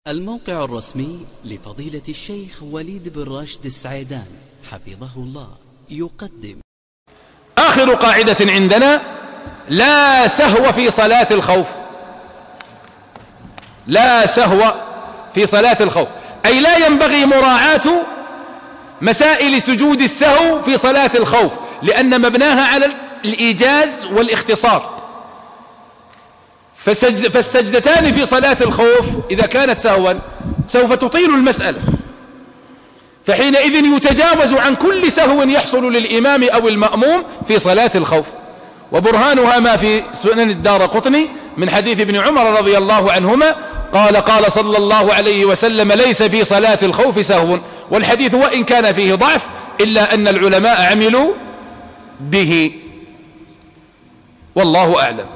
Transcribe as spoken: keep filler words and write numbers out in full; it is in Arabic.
الموقع الرسمي لفضيلة الشيخ وليد بن راشد السعيدان حفظه الله يقدم آخر قاعدة عندنا: لا سهو في صلاة الخوف. لا سهو في صلاة الخوف، أي لا ينبغي مراعاة مسائل سجود السهو في صلاة الخوف، لأن مبناها على الإيجاز والاختصار. فالسجدتان في صلاة الخوف إذا كانت سهوا سوف تطيل المسألة، فحينئذ يتجاوز عن كل سهو يحصل للإمام أو المأموم في صلاة الخوف. وبرهانها ما في سنن الدارقطني من حديث ابن عمر رضي الله عنهما قال: قال صلى الله عليه وسلم: ليس في صلاة الخوف سهو. والحديث وإن كان فيه ضعف إلا أن العلماء عملوا به، والله أعلم.